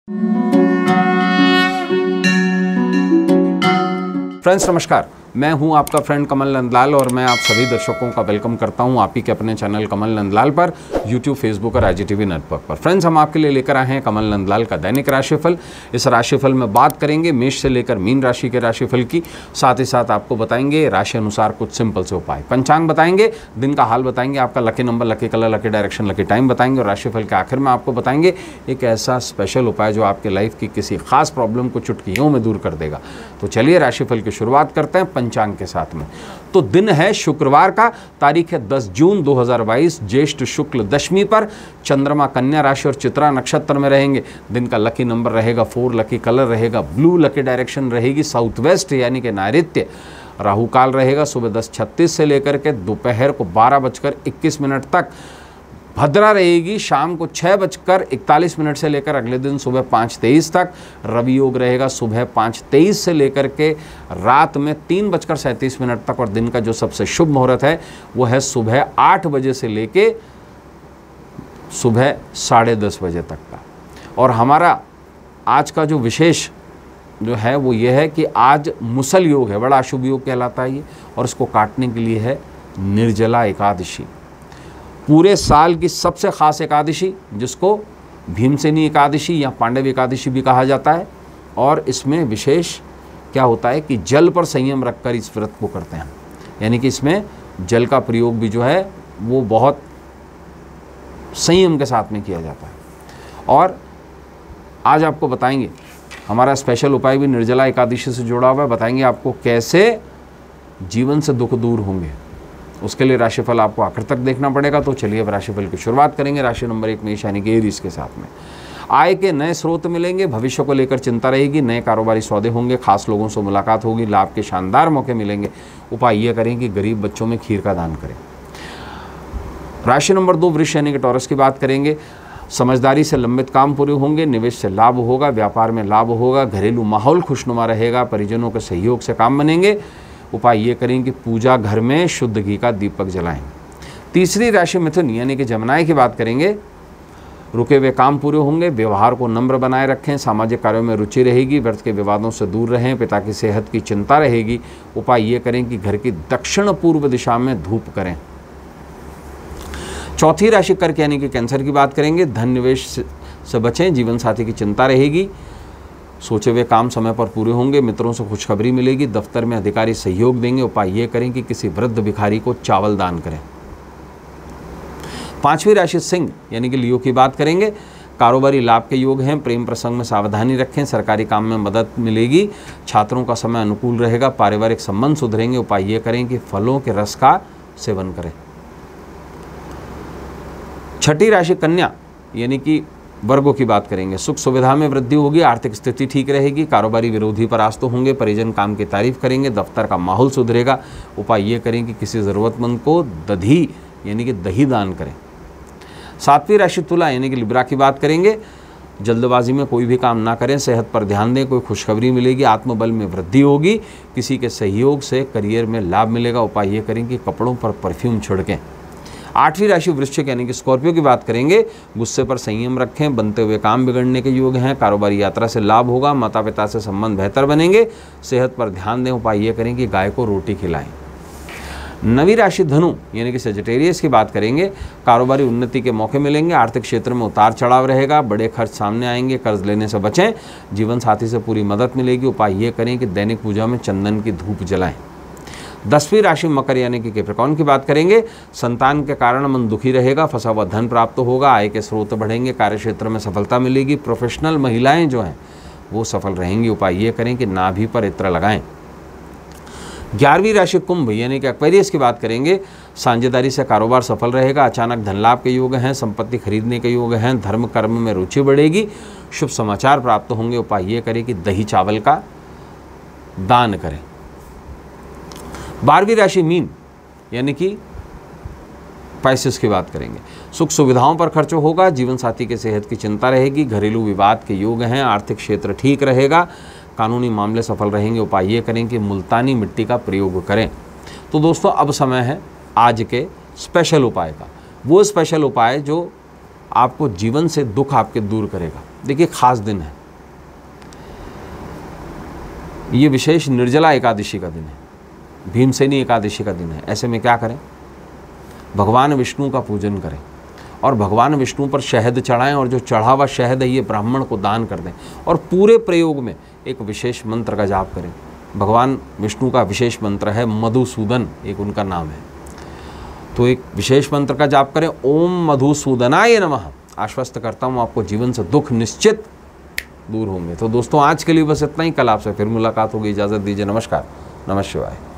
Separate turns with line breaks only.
Friends नमस्कार, मैं हूं आपका फ्रेंड कमल नंदलाल और मैं आप सभी दर्शकों का वेलकम करता हूं आप ही के अपने चैनल कमल नंदलाल पर यूट्यूब, फेसबुक और IGTV नेटवर्क पर। फ्रेंड्स, हम आपके लिए लेकर आए हैं कमल नंदलाल का दैनिक राशिफल। इस राशिफल में बात करेंगे मेष से लेकर मीन राशि के राशिफल की, साथ ही साथ आपको बताएंगे राशि अनुसार कुछ सिंपल से उपाय, पंचांग बताएंगे, दिन का हाल बताएंगे, आपका lucky number, lucky colour, lucky direction, lucky time बताएंगे और राशिफल के आखिर में आपको बताएंगे एक ऐसा स्पेशल उपाय जो आपके लाइफ की किसी खास प्रॉब्लम को चुटकियों में दूर कर देगा। तो चलिए राशिफल की शुरुआत करते हैं पंचांग के साथ में। तो दिन है शुक्रवार का, तारीख है 10 जून 2022, ज्येष्ठ शुक्ल दशमी पर, चंद्रमा कन्या राशि और चित्रा नक्षत्र में रहेंगे। दिन का लकी नंबर रहेगा 4, लकी कलर रहेगा ब्लू, लकी डायरेक्शन रहेगी साउथ वेस्ट यानी कि नैऋत्य। राहु काल रहेगा सुबह 10:36 से लेकर के दोपहर को 12:21 तक। भद्रा रहेगी शाम को 6:41 से लेकर अगले दिन सुबह 5:23 तक। रवि योग रहेगा सुबह 5:23 से लेकर के रात में 3:37 तक। और दिन का जो सबसे शुभ मुहूर्त है वो है सुबह 8 बजे से लेके सुबह 10:30 बजे तक का। और हमारा आज का जो विशेष जो है वो ये है कि आज मुसल योग है, बड़ा अशुभ योग कहलाता है ये, और इसको काटने के लिए है निर्जला एकादशी। पूरे साल की सबसे खास एकादशी, जिसको भीमसेनी एकादशी या पांडव एकादशी भी कहा जाता है। और इसमें विशेष क्या होता है कि जल पर संयम रखकर इस व्रत को करते हैं, यानी कि इसमें जल का प्रयोग भी जो है वो बहुत संयम के साथ में किया जाता है। और आज आपको बताएंगे हमारा स्पेशल उपाय भी निर्जला एकादशी से जुड़ा हुआ है। बताएंगे आपको कैसे जीवन से दुख दूर होंगे, उसके लिए राशिफल आपको आखिर तक देखना पड़ेगा। तो चलिए अब राशिफल की शुरुआत करेंगे। राशि नंबर 1 मेष यानी कि एरीज के साथ में। आय के नए स्रोत मिलेंगे, भविष्य को लेकर चिंता रहेगी, नए कारोबारी सौदे होंगे, खास लोगों से मुलाकात होगी, लाभ के शानदार मौके मिलेंगे। उपाय ये करें कि गरीब बच्चों में खीर का दान करें। राशि नंबर 2 वृष यानी कि टॉरस की बात करेंगे। समझदारी से लंबित काम पूरे होंगे, निवेश से लाभ होगा, व्यापार में लाभ होगा, घरेलू माहौल खुशनुमा रहेगा, परिजनों के सहयोग से काम बनेंगे। उपाय ये करें कि पूजा घर में शुद्ध घी का दीपक जलाएं। तीसरी राशि मिथुन यानी कि जमनाय की बात करेंगे। रुके हुए काम पूरे होंगे, व्यवहार को नम्र बनाए रखें, सामाजिक कार्यों में रुचि रहेगी, व्यर्थ के विवादों से दूर रहें, पिता की सेहत की चिंता रहेगी। उपाय ये करें कि घर की दक्षिण पूर्व दिशा में धूप करें। चौथी राशि कर्क यानी कि कैंसर की बात करेंगे। धन निवेश से बचें, जीवन साथी की चिंता रहेगी, सोचे हुए काम समय पर पूरे होंगे, मित्रों से खुशखबरी मिलेगी, दफ्तर में अधिकारी सहयोग देंगे। उपाय ये करें कि किसी वृद्ध भिखारी को चावल दान करें। पांचवी राशि सिंह यानी कि लियो की बात करेंगे। कारोबारी लाभ के योग हैं, प्रेम प्रसंग में सावधानी रखें, सरकारी काम में मदद मिलेगी, छात्रों का समय अनुकूल रहेगा, पारिवारिक संबंध सुधरेंगे। उपाय ये करें कि फलों के रस का सेवन करें। छठी राशि कन्या यानी कि वर्गों की बात करेंगे। सुख सुविधा में वृद्धि होगी, आर्थिक स्थिति ठीक रहेगी, कारोबारी विरोधी परास्त होंगे, परिजन काम की तारीफ करेंगे, दफ्तर का माहौल सुधरेगा। उपाय ये करें कि किसी ज़रूरतमंद को दधी यानी कि दही दान करें। सातवीं राशि तुला यानी कि लिब्रा की बात करेंगे। जल्दबाजी में कोई भी काम ना करें, सेहत पर ध्यान दें, कोई खुशखबरी मिलेगी, आत्मबल में वृद्धि होगी, किसी के सहयोग से करियर में लाभ मिलेगा। उपाय ये करें कि कपड़ों पर परफ्यूम छिड़कें। आठवीं राशि वृश्चिक यानी कि स्कॉर्पियो की बात करेंगे। गुस्से पर संयम रखें, बनते हुए काम बिगड़ने के योग हैं, कारोबारी यात्रा से लाभ होगा, माता पिता से संबंध बेहतर बनेंगे, सेहत पर ध्यान दें। उपाय ये करें कि गाय को रोटी खिलाएं। नवीं राशि धनु यानी कि सेजिटेरियस की बात करेंगे। कारोबारी उन्नति के मौके मिलेंगे, आर्थिक क्षेत्र में उतार चढ़ाव रहेगा, बड़े खर्च सामने आएंगे, कर्ज लेने से बचें, जीवन साथी से पूरी मदद मिलेगी। उपाय ये करें कि दैनिक पूजा में चंदन की धूप जलाएं। 10वीं राशि मकर यानी कि कैप्रिकॉर्न की बात करेंगे। संतान के कारण मन दुखी रहेगा, फंसा हुआ धन प्राप्त होगा, आय के स्रोत बढ़ेंगे, कार्यक्षेत्र में सफलता मिलेगी, प्रोफेशनल महिलाएं जो हैं वो सफल रहेंगी। उपाय ये करें कि नाभि पर इत्र लगाएं। 11वीं राशि कुंभ यानी कि एक्वेरियस की बात करेंगे। साझेदारी से कारोबार सफल रहेगा, अचानक धन लाभ के योग हैं, संपत्ति खरीदने के योग हैं, धर्म कर्म में रुचि बढ़ेगी, शुभ समाचार प्राप्त होंगे। उपाय ये करें कि दही चावल का दान करें। 12वीं राशि मीन यानी कि पैसेस की बात करेंगे। सुख सुविधाओं पर खर्च होगा, जीवन साथी के सेहत की चिंता रहेगी, घरेलू विवाद के योग हैं, आर्थिक क्षेत्र ठीक रहेगा, कानूनी मामले सफल रहेंगे। उपाय ये करें कि मुल्तानी मिट्टी का प्रयोग करें। तो दोस्तों अब समय है आज के स्पेशल उपाय का, वो स्पेशल उपाय जो आपको जीवन से दुख आपके दूर करेगा। देखिए खास दिन है, ये विशेष निर्जला एकादशी का दिन है, भीमसेनी एकादशी का दिन है। ऐसे में क्या करें, भगवान विष्णु का पूजन करें और भगवान विष्णु पर शहद चढ़ाएं और जो चढ़ा हुआ शहद है ये ब्राह्मण को दान कर दें और पूरे प्रयोग में एक विशेष मंत्र का जाप करें। भगवान विष्णु का विशेष मंत्र है मधुसूदन, एक उनका नाम है। तो एक विशेष मंत्र का जाप करें, ओम मधुसूदनाय नमः। आश्वस्त करता हूँ आपको जीवन से दुख निश्चित दूर होंगे। तो दोस्तों आज के लिए बस इतना ही, कल आपसे फिर मुलाकात होगी। इजाज़त दीजिए, नमस्कार, नमः शिवाय।